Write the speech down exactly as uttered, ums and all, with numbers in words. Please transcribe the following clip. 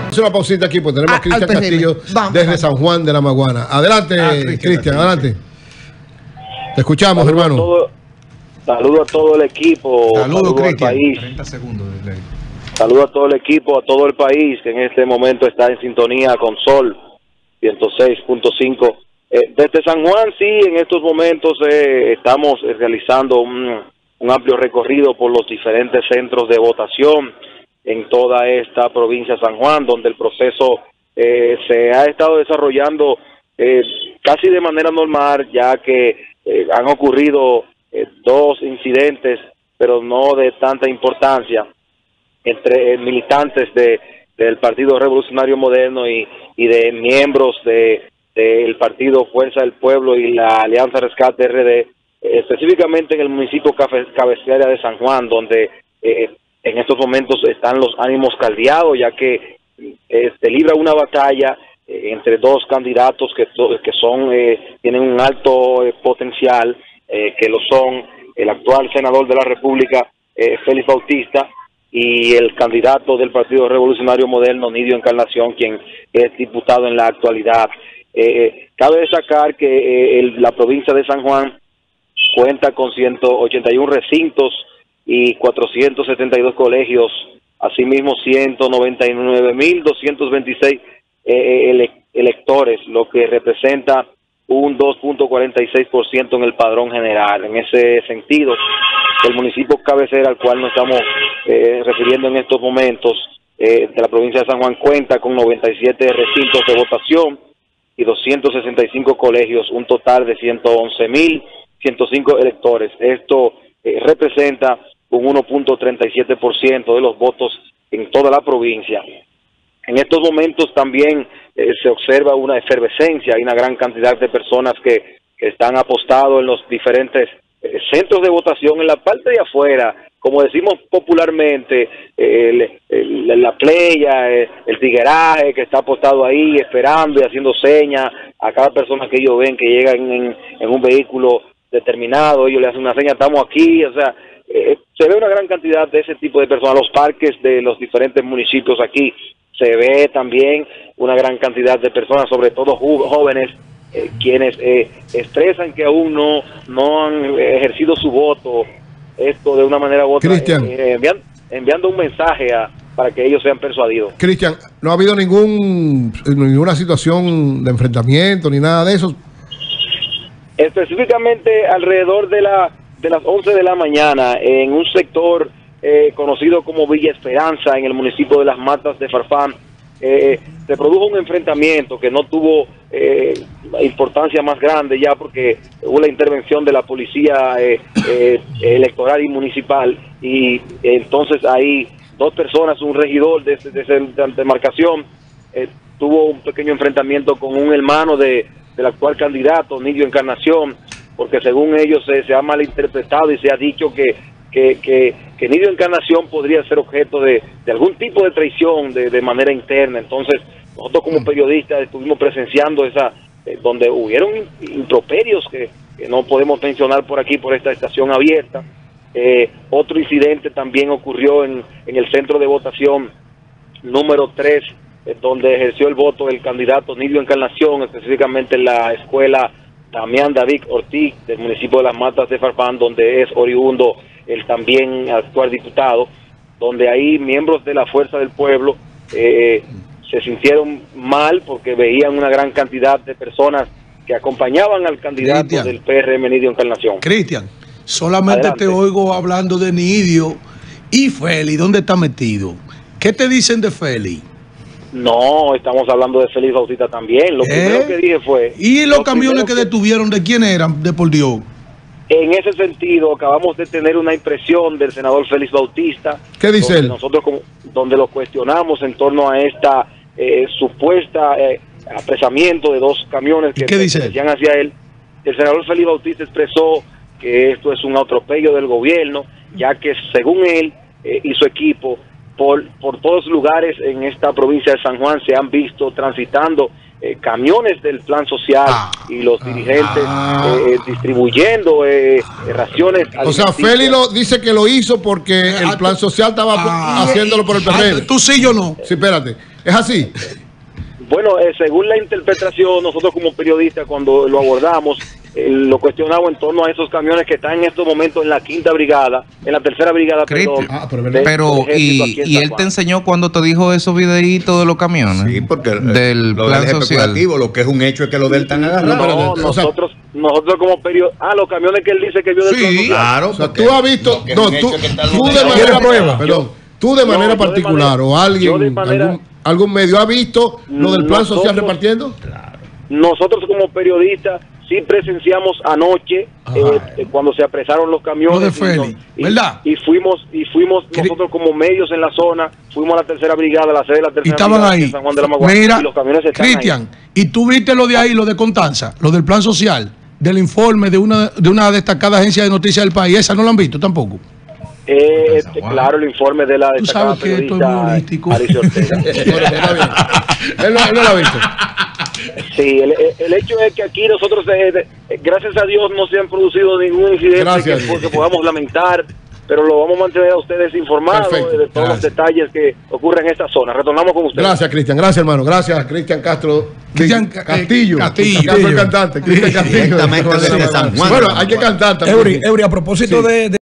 Haz una pausita aquí, porque tenemos a Cristian Castillo vamos, desde vamos. San Juan de la Maguana. Adelante, ah, Cristian, adelante. Te escuchamos, saludo hermano. A todo, saludo a todo el equipo. Saludo, saludo al país. treinta segundos de ley. Saludo a todo el equipo, a todo el país que en este momento está en sintonía con Sol ciento seis punto cinco. Eh, desde San Juan, sí, en estos momentos eh, estamos realizando un, un amplio recorrido por los diferentes centros de votación en toda esta provincia de San Juan, donde el proceso eh, se ha estado desarrollando eh, casi de manera normal, ya que eh, han ocurrido eh, dos incidentes, pero no de tanta importancia, entre eh, militantes de del Partido Revolucionario Moderno y, y de miembros de del Partido Fuerza del Pueblo y la Alianza Rescate R D, eh, específicamente en el municipio cafe, cabecera de San Juan, donde eh, en estos momentos están los ánimos caldeados, ya que eh, se libra una batalla eh, entre dos candidatos que, que son eh, tienen un alto eh, potencial, eh, que lo son el actual senador de la República, eh, Félix Bautista, y el candidato del Partido Revolucionario Moderno, Nidio Encarnación, quien es diputado en la actualidad. Eh, cabe destacar que eh, el, la provincia de San Juan cuenta con ciento ochenta y uno recintos y cuatrocientos setenta y dos colegios, asimismo ciento noventa y nueve mil doscientos veintiséis eh, ele, electores, lo que representa un dos punto cuarenta y seis por ciento en el padrón general. En ese sentido, el municipio cabecera al cual nos estamos eh, refiriendo en estos momentos, eh, de la provincia de San Juan, cuenta con noventa y siete recintos de votación y doscientos sesenta y cinco colegios, un total de ciento once mil ciento cinco electores. Esto eh, representa un uno punto treinta y siete por ciento de los votos en toda la provincia. En estos momentos también eh, se observa una efervescencia, hay una gran cantidad de personas que, que están apostados en los diferentes eh, centros de votación en la parte de afuera, como decimos popularmente, eh, el, el, la playa, eh, el tigueraje que está apostado ahí esperando y haciendo señas a cada persona que ellos ven que llega en, en, en un vehículo determinado, ellos le hacen una seña, estamos aquí, o sea, eh, se ve una gran cantidad de ese tipo de personas. Los parques de los diferentes municipios aquí, se ve también una gran cantidad de personas, sobre todo jóvenes, eh, quienes eh, expresan que aún no, no han ejercido su voto, esto de una manera u otra, eh, enviando, enviando un mensaje a, para que ellos sean persuadidos. Cristian, ¿no ha habido ningún ninguna situación de enfrentamiento ni nada de eso? Específicamente alrededor de, la, de las once de la mañana, en un sector Eh, conocido como Villa Esperanza, en el municipio de Las Matas de Farfán, eh, se produjo un enfrentamiento que no tuvo eh, importancia más grande ya porque hubo la intervención de la policía eh, eh, electoral y municipal, y eh, entonces ahí dos personas, un regidor de, de, de esa demarcación, eh, tuvo un pequeño enfrentamiento con un hermano de, del actual candidato, Nidio Encarnación, porque según ellos eh, se ha malinterpretado y se ha dicho que que, que, que Nidio Encarnación podría ser objeto de, de algún tipo de traición de, de manera interna. Entonces, nosotros como periodistas estuvimos presenciando esa, eh, donde hubieron improperios que, que no podemos mencionar por aquí, por esta estación abierta. Eh, otro incidente también ocurrió en, en el centro de votación número tres, eh, donde ejerció el voto el candidato Nidio Encarnación, específicamente en la escuela Damián David Ortiz del municipio de Las Matas de Farfán, donde es oriundo el también actual diputado, donde ahí miembros de la Fuerza del Pueblo eh, se sintieron mal porque veían una gran cantidad de personas que acompañaban al candidato Cristian, del P R M, Nidio Encarnación. Cristian, solamente Adelante. Te oigo hablando de Nidio y Félix, ¿dónde está metido? ¿Qué te dicen de Félix? No, estamos hablando de Félix Bautista también. Lo ¿Eh? primero que dije fue... ¿Y los camiones que, que detuvieron, de quién eran, de por Dios? En ese sentido, acabamos de tener una impresión del senador Félix Bautista. ¿Qué dice él? Nosotros, como, donde lo cuestionamos en torno a esta eh, supuesta eh, apresamiento de dos camiones que decían hacia él. El senador Félix Bautista expresó que esto es un atropello del gobierno, ya que según él eh, y su equipo, por, por todos lugares en esta provincia de San Juan se han visto transitando Eh, camiones del plan social ah, y los dirigentes ah, eh, distribuyendo eh, raciones. O sea, Félix lo, dice que lo hizo porque el plan social estaba ah, haciéndolo por el P R D. Tú sí, yo no. Sí, espérate. ¿Es así? Bueno, eh, según la interpretación, nosotros como periodistas cuando lo abordamos, eh, lo cuestionamos en torno a esos camiones que están en estos momentos en la quinta brigada, en la tercera brigada, perdón. Ah, pero, de, pero y, y él te enseñó cuando te dijo esos videitos de los camiones. Sí, porque del lo plan del social. Lo que es un hecho es que lo del tan agarrado. No, no, nosotros, nosotros como periodistas, ah, los camiones que él dice que vio del plan social. Claro, o sea, tú has visto, no, tú, tú de manera prueba, perdón, tú de manera particular o alguien, algún, algún medio ha visto lo del plan social repartiendo. Claro. Nosotros como periodistas sí presenciamos anoche eh, cuando se apresaron los camiones de Feli, y, ¿verdad? y fuimos y fuimos nosotros como medios en la zona, fuimos a la tercera brigada, la sede de la tercera y estaban brigada ahí. en San Juan de la Maguana, Mira, y los camiones están Cristian, ahí. y tú viste lo de ahí, lo de Constanza, lo del plan social, del informe de una de una destacada agencia de noticias del país, esa no lo han visto tampoco. Eh, este, claro, el informe de la destacada periodista Alicia Ortega. Él no, no lo ha visto. Sí, el, el hecho es que aquí nosotros, eh, gracias a Dios, no se han producido ningún incidente que, que podamos lamentar, pero lo vamos a mantener a ustedes informados Perfecto. de todos gracias. los detalles que ocurren en esta zona. Retornamos con ustedes. Gracias, Cristian. Gracias, hermano. Gracias, Cristian Castro. Cristian Castillo. Castillo. Castro el cantante. Cristian Castillo. San Juan. Bueno, hay que cantar también. Eury, Eury, a propósito sí. de, de